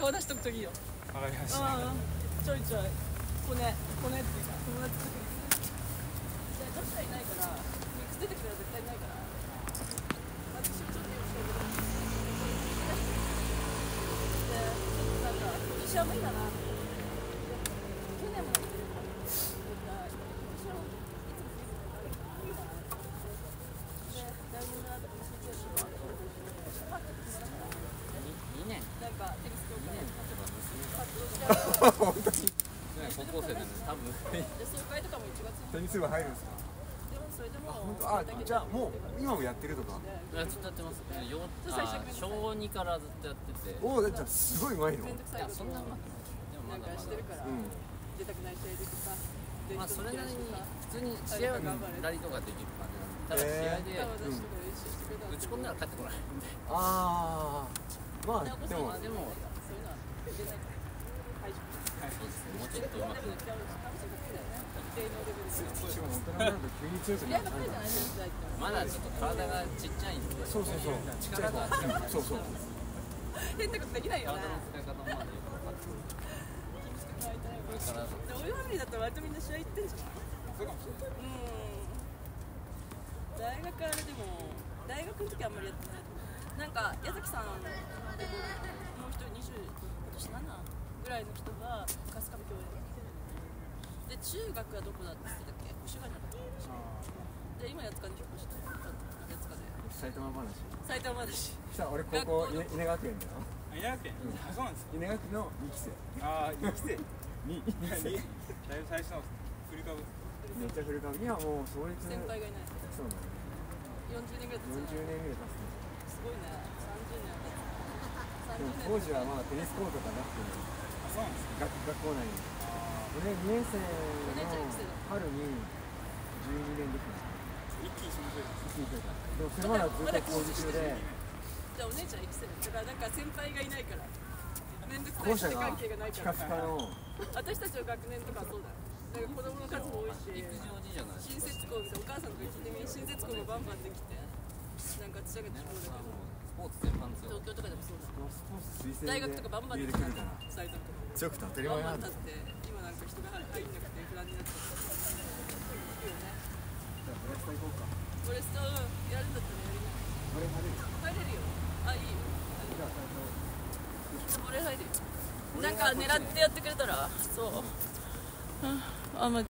顔出しとくといいよ。 わかりました。 ちょいちょいコネっていうか友達作りする。女子はいないからミックス出てくるのは絶対ないから。私ちょっとよろしくお願いします。で、なんか今年は無理だな。去年もだけど、今年はいつも無理だな。で、来年の後私の教師はパッと決まらない。 2年なんかテニス協会で活動して本当に高校生なんで多分総会とかも1月にテニス部入るんですか？ でもそれでもじゃあもう今もやってるとか？ ずっとやってます。小2からずっとやってて。 おお、じゃあすごい上手いの？ めんどくさいことそんなうまくない。でもまなんだまだかしてるから出たくない試合出てさまあそれなりに普通に試合はラリーとかできる感じなんで、ただ試合で私とか練習してくれた打ち込んだら帰ってこないんで。 ああ、まあでもそういうのは出ないからそうですね、もうちょっとうまく一定のレベルでしかも大人になると急に強くなるから。 まだちょっと体がちっちゃいんで、 そうそうそう。 力がそうそう。 変なことできないよね。 体の使い方もまだよく分かってる。これから俺ファミリーだったら割とみんな試合行ってんじゃん。 そうかもしれない。 大学あれでも大学の時はあんまりやってない。なんか矢崎さんでもう一人20今年7ぐらいの人が春日部共演で中学はどこだって言ってたっけ？星ヶ谷だったで今八塚に引っ越して八塚で埼玉話。 埼玉だししたら俺高校稲川県だよ。 稲川県。あ、そうなんですか。 稲川区の2期生。 ああ、2期生。 にだいぶ最初の振りかぶ。 めっちゃ古川。今もう創立。 先輩がいない。 そうだね。 40年ぐらい経つ。 40年ぐらい経つね。 すごいね。30年経つ。 でも当時はまだテニスコートがなくて、 あ、そうなんですか。 学校内に。俺2年生の春に12年できた。 一気にしましょう。 一気に増えた。でもそれまではずっと工事中で。 じゃあお姉ちゃん生きてる。だからなんか先輩がいないから。めんどく校舎がさい関係がないから。 ピカピカの。 私たちの学年とかそうだ。だから子供の数も多いし。 陸上じゃない。 新設校みたいなお母さんとか聞いてみ新設校がバンバンできてなんか私だけどそうだけどスポーツ全般強い。 東京とかでもそうだスポーツ推薦大学とかバンバンできてるサイトとか強くて当たり前なんだ。 バンバン立って今なんか人が入んなくて不安になっちゃっていいよね。 じゃあブレスト行こうか。 ブレストやるんだったらやりな。 これ入れる。 入れるよ。あ、いいよ。 じゃあ最初。 これ入るよ。なんか狙ってやってくれたらそう。あ、まあ